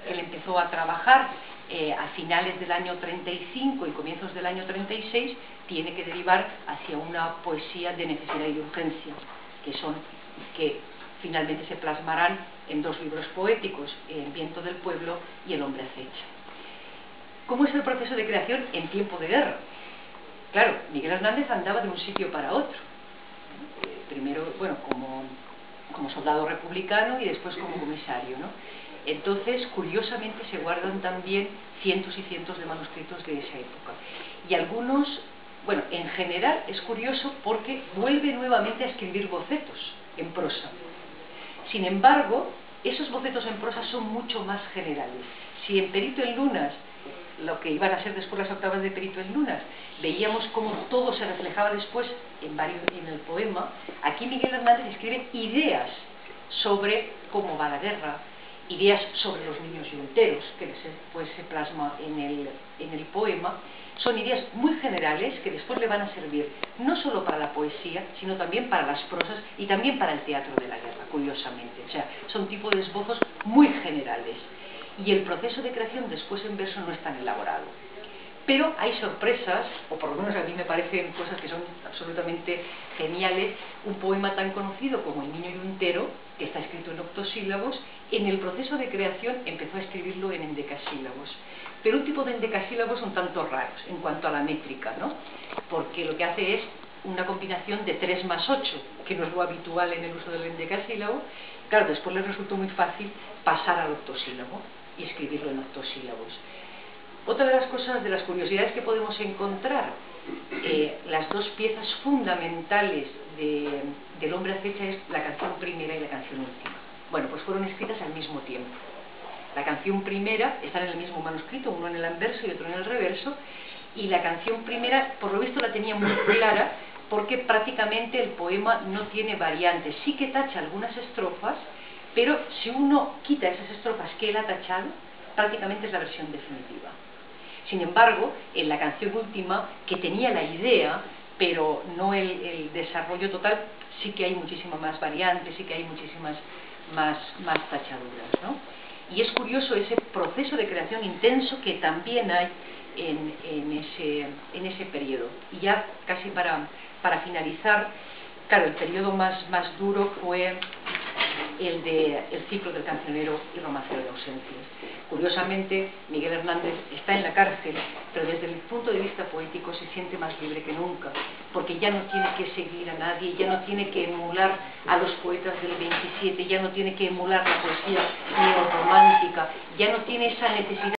él empezó a trabajar a finales del año 35 y comienzos del año 36, tiene que derivar hacia una poesía de necesidad y de urgencia, que finalmente se plasmarán en dos libros poéticos, El viento del pueblo y El hombre acecha. ¿Cómo es el proceso de creación en tiempo de guerra? Claro, Miguel Hernández andaba de un sitio para otro. Primero, bueno, como soldado republicano y después como comisario, ¿no? Entonces, curiosamente, se guardan también cientos y cientos de manuscritos de esa época. Y algunos, bueno, en general es curioso porque vuelve nuevamente a escribir bocetos en prosa. Sin embargo, esos bocetos en prosa son mucho más generales. Si en Perito en Lunas, lo que iban a ser después las octavas de Perito en Lunas, veíamos cómo todo se reflejaba después en el poema, aquí Miguel Hernández escribe ideas sobre cómo va la guerra, ideas sobre los niños yunteros, que después se plasma en el poema. Son ideas muy generales que después le van a servir no solo para la poesía, sino también para las prosas y también para el teatro de la guerra, curiosamente. O sea, son tipo de esbozos muy generales. Y el proceso de creación después en verso no es tan elaborado. Pero hay sorpresas, o por lo menos a mí me parecen cosas que son absolutamente geniales. Un poema tan conocido como El niño yuntero, que está escrito en octosílabos, en el proceso de creación empezó a escribirlo en endecasílabos. Pero un tipo de endecasílabos un tanto raros en cuanto a la métrica, ¿no? Porque lo que hace es una combinación de 3 más 8, que no es lo habitual en el uso del endecasílabo. Claro, después les resultó muy fácil pasar al octosílabo y escribirlo en octosílabos. Otra de las cosas, de las curiosidades que podemos encontrar, las dos piezas fundamentales del hombre acecha es la canción primera y la canción última. Bueno, pues fueron escritas al mismo tiempo. La canción primera está en el mismo manuscrito, uno en el anverso y otro en el reverso, y la canción primera, por lo visto, la tenía muy clara, porque prácticamente el poema no tiene variantes. Sí que tacha algunas estrofas, pero si uno quita esas estrofas que él ha tachado, prácticamente es la versión definitiva. Sin embargo, en la canción última, que tenía la idea, pero no el desarrollo total, sí que hay muchísimas más variantes, sí que hay muchísimas más tachaduras, ¿no? Y es curioso ese proceso de creación intenso que también hay en ese periodo. Y ya casi para finalizar, claro, el periodo más duro fue el ciclo del cancionero y romancero de ausencias. Curiosamente, Miguel Hernández está en la cárcel, pero desde el punto de vista poético se siente más libre que nunca, porque ya no tiene que seguir a nadie, ya no tiene que emular a los poetas del 27, ya no tiene que emular la poesía neorromántica, ya no tiene esa necesidad